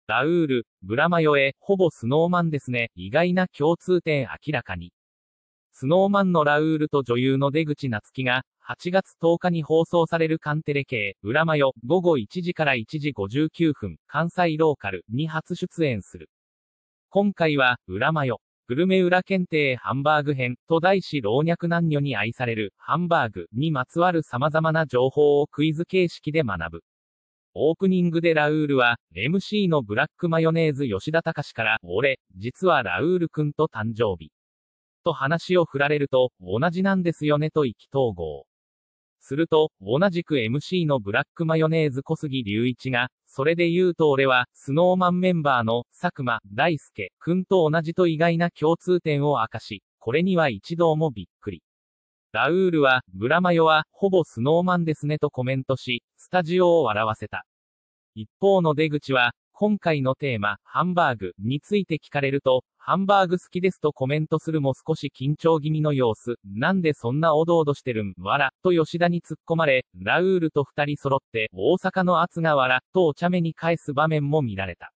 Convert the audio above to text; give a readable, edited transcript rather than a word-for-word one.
ラウール、ブラマヨへ、ほぼスノーマンですね。意外な共通点明らかに。スノーマンのラウールと女優の出口夏希が、8月10日に放送されるカンテレ系、ブラマヨ、午後1時から1時59分、関西ローカルに初出演する。今回は、ブラマヨ、グルメ裏検定ハンバーグ編と題し老若男女に愛されるハンバーグにまつわる様々な情報をクイズ形式で学ぶ。オープニングでラウールは、MC のブラックマヨネーズ吉田隆から、俺、実はラウールくんと誕生日。と話を振られると、同じなんですよねと意気投合。すると、同じく MC のブラックマヨネーズ小杉隆一が、それで言うと俺は、スノーマンメンバーの、佐久間大介くんと同じと意外な共通点を明かし、これには一同もびっくり。ラウールは、ブラマヨは、ほぼスノーマンですねとコメントし、スタジオを笑わせた。一方の出口は、今回のテーマ、ハンバーグについて聞かれると、ハンバーグ好きですとコメントするも少し緊張気味の様子、なんでそんなおどおどしてるん、わら、と吉田に突っ込まれ、ラウールと二人揃って、大阪の圧がわら、とお茶目に返す場面も見られた。